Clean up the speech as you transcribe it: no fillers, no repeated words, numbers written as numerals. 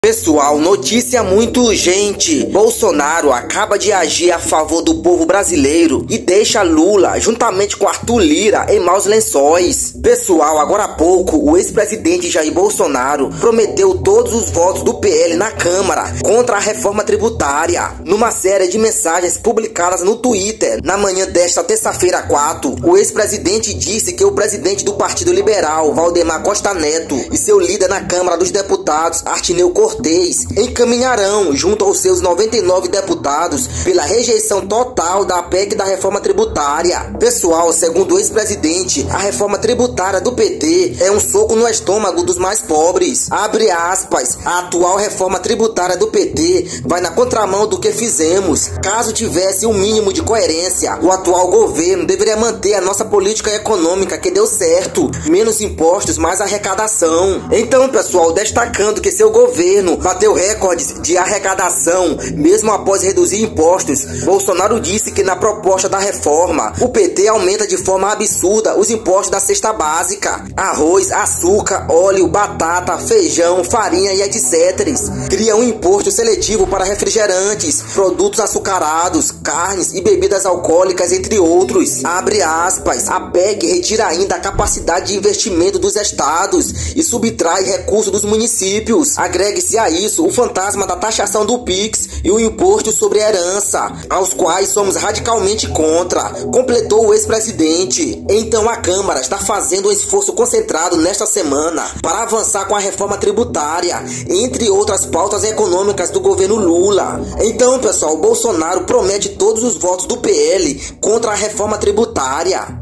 Pessoal, notícia muito urgente. Bolsonaro acaba de agir a favor do povo brasileiro e deixa Lula, juntamente com Arthur Lira, em maus lençóis. Pessoal, agora há pouco, o ex-presidente Jair Bolsonaro prometeu todos os votos do PL na Câmara contra a reforma tributária. Numa série de mensagens publicadas no Twitter, na manhã desta terça-feira 4, o ex-presidente disse que o presidente do Partido Liberal, Valdemar Costa Neto, e seu líder na Câmara dos Deputados, Artineu Cortez, encaminharão, junto aos seus 99 deputados, pela rejeição total da PEC da reforma tributária. Pessoal, segundo o ex-presidente, a reforma tributária do PT é um soco no estômago dos mais pobres. Abre aspas, a atual reforma tributária do PT vai na contramão do que fizemos. Caso tivesse um mínimo de coerência, o atual governo deveria manter a nossa política econômica que deu certo. Menos impostos, mais arrecadação. Então, pessoal, destacando que seu governo bateu recordes de arrecadação, mesmo após reduzir impostos, Bolsonaro disse que na proposta da reforma, o PT aumenta de forma absurda os impostos da cesta básica, arroz, açúcar, óleo, batata, feijão, farinha e etc. Cria um imposto seletivo para refrigerantes, produtos açucarados, carnes e bebidas alcoólicas, entre outros. Abre aspas, a PEC retira ainda a capacidade de investimento dos estados e subtrai recursos dos municípios. Agregue-se a isso o fantasma da taxação do PIX e o imposto sobre herança, aos quais somos radicalmente contra, completou o ex-presidente. Então a Câmara está fazendo um esforço concentrado nesta semana para avançar com a reforma tributária, entre outras pautas econômicas do governo Lula. Então, pessoal, Bolsonaro promete todos os votos do PL contra a reforma tributária.